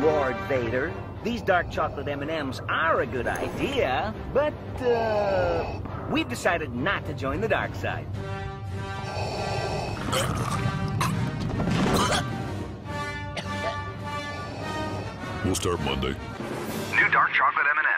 roared Vader. These dark chocolate M&Ms are a good idea, but, we've decided not to join the dark side. We'll start Monday. New dark chocolate M&Ms.